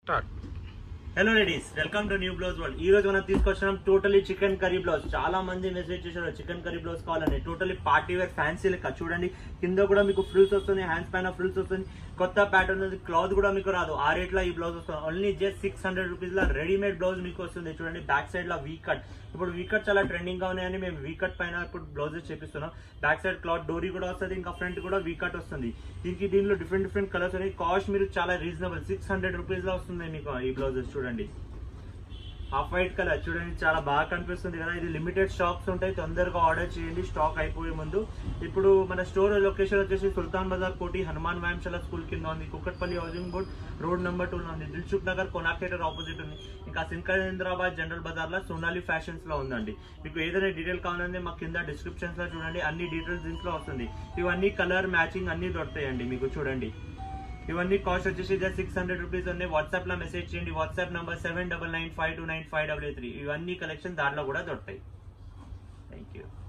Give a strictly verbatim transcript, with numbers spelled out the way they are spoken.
Start. Hello ladies, welcome to new blouse world. ఈ రోజు మనం తీసుకొచ్చినాం టోటలీ చికెన్ కర్రీ బ్లౌజ్. చాలా మంది మెసేజ్ చేశారు చికెన్ కర్రీ బ్లౌజ్ కావాలని. టోటలీ పార్టీ వేర్ ఫ్యాన్సీ లెక్క చూడండి. కింద కూడా మీకు ఫ్రిల్స్ వస్తుంది, హ్యాండ్స్ పైన ఫ్రిల్స్ వస్తుంది. కొత్త ప్యాటర్న్ ఉంది. క్లాత్ కూడా మీకు రాదు. ఆ రేట్ లో ఈ బ్లౌజ్ వస్తుంది. Only just six hundred rupees లో రెడీమేడ్ బ్లౌజ్ మీకు వస్తుంది. చూడండి బ్యాక్ సైడ్ లో వీ కట్. ఇప్పుడు వీ కట్ చాలా ట్రెండింగ్ గా ఉన్నాయని మేము వీ కట్ పైన ఇప్పుడు బ్లౌజెస్ చేపిస్తున్నాం. బ్యాక్ సైడ్ క్లాత్ డోరీ కూడా వస్తుంది, ఇంకా ఫ్రంట్ కూడా వీ కట్ వస్తుంది. దీనికి దీనిలో డిఫరెంట్ డిఫరెంట్ కలర్స్ ఉన్నాయి. కాస్ట్ మీరు చాలా రీజనబుల్ సిక్స్ హండ్రెడ్ రూపీస్ లో వస్తుంది మీకు ఈ బ్లౌజెస్. చూడండి హాఫ్ వైట్ కలర్ చూడండి, చాలా బాగా కనిపిస్తుంది కదా. ఇది లిమిటెడ్ స్టాక్స్ ఉంటాయి, తొందరగా ఆర్డర్ చేయండి స్టాక్ అయిపోయే ముందు. ఇప్పుడు మన స్టోర్ లొకేషన్ వచ్చేసి సుల్తాన్ బజార్ కోటి హనుమాన్ వ్యాయామశాల స్కూల్ కింద ఉంది. Kukatpally housing board road number two లో ఉంది. దిల్సుఖ్ నగర్ కోనాక్ థియేటర్ ఆపోజిట్ ఉంది. ఇంకా సికింద్రాబాద్ జనరల్ బజార్ లో సోనాలి ఫ్యాషన్స్ లో ఉందండి. మీకు ఏదైనా డీటెయిల్ కావాలంటే మాకు కింద డిస్క్రిప్షన్స్ లో చూడండి, అన్ని డీటెయిల్స్ దీంట్లో వస్తుంది. ఇవన్నీ కలర్ మ్యాచింగ్ అన్ని దొరుకుతాయండి మీకు. చూడండి ఇవన్నీ కాస్ట్ వచ్చేసి జస్ట్ సిక్స్ హండ్రెడ్ రూపీస్ ఉన్నాయి. వాట్సాప్ లో మెసేజ్ చేయండి. WhatsApp number seven double nine five two nine five double three. ఇవన్నీ కలెక్షన్ దాంట్లో కూడా దొరుకుతాయి. Thank you.